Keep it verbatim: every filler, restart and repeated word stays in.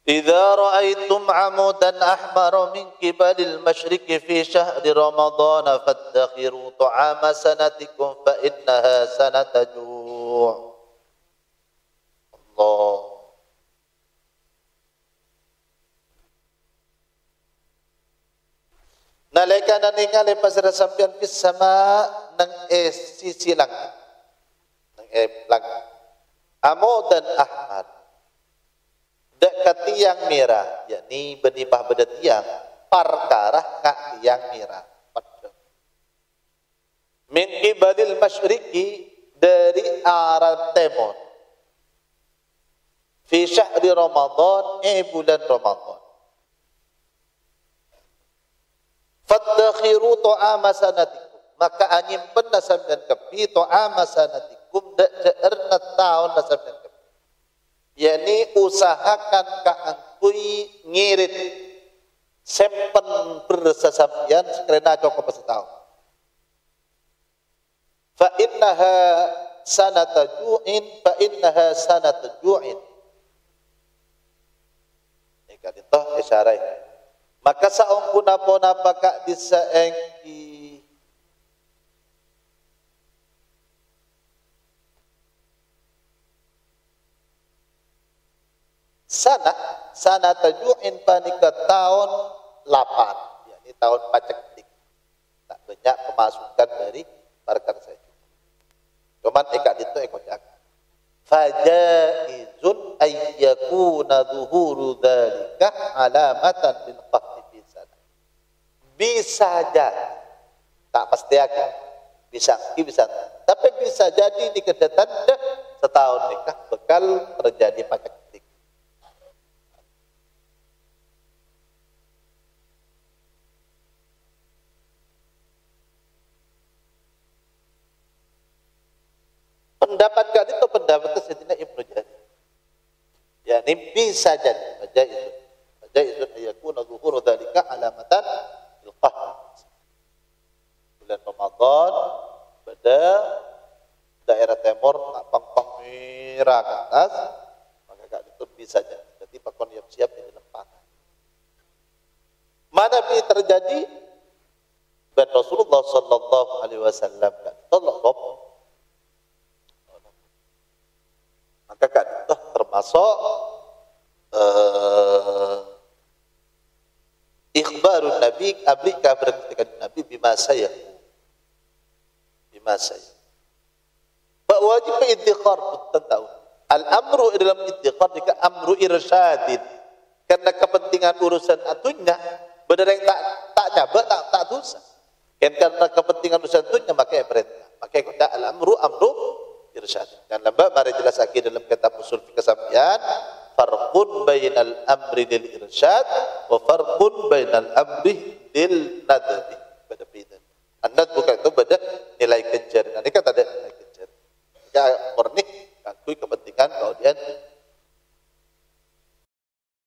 إذا رأيتم عمودا أحمر من قبل المشرق في شهر رمضان فادخروا طعام سنتكم فإنها سنة جوع. Allah. Nalika naningali pasira sampian fis sama nang e sisi langit. Nang e langit. Amudan ahmar. Dekat tiang merah, yakni benibah beda tiang, perkara kak tiang merah. Min qibalil masyriqi, dari arah timur. Fi syahri Ramadan, eh bulan Ramadan. Fadakhiru to'ama sanatikum, maka anyimpen nasabdan kepi to'ama sanatikum, dak jeerna tahun nasabdan kepi. Yani usahakan kaangkui ngirit sempen bersesampian sekarena cukup setahun. Fa innaha sanata ju'in, fa innaha sanata ju'in. Ini kan itu isyarat. Maka saung punapun apakah disaengki sana sana tajuin panika tahun lapan, yakni tahun pacektik, tak banyak pemasukan dari perkara saja. Cuman ikat itu ekojak. Fajaizun ayyakuna zuhuru dzalika alamatan lil qahti fi sana. Bisa jadi, tak pasti akan, bisa bisa, tapi bisa jadi di kedepan setahun nikah bakal terjadi pacektik. Pendapat kali itu pendapat Sayyidina Ibnu Jarir. Ya, ini bisa jadi baca itu. Baca itu ayakuna zuhuru dzalika alamatan lil qahd. Bulan Ramadan pada daerah timur tak pang-pang merah ke atas, maka kali itu bisa jadi. Jadi pakon yang siap di dalam pangan. Mana ini terjadi? Dan Rasulullah sallallahu alaihi wasallam kan tolong. Maka kan itu termasuk uh, ikhbarun Nabi, abli kabar ketika Nabi bima saya, bima saya. Pak wajib iddiqar pun tahu. Al amru dalam iddiqar jika amru irsyadin, karena kepentingan urusan atunya, benar yang tak tak nyaba tak tak dosa. Kan karena kepentingan urusan atunya maka perintah, maka kata al amru amru irsyad. Dan lembab mari jelas lagi dalam kitab usul fikih sampean, farqun bainal amri lil irsyad wa farqun bainal amri lil nadbi. Beda beda. An-nadb bukan itu beda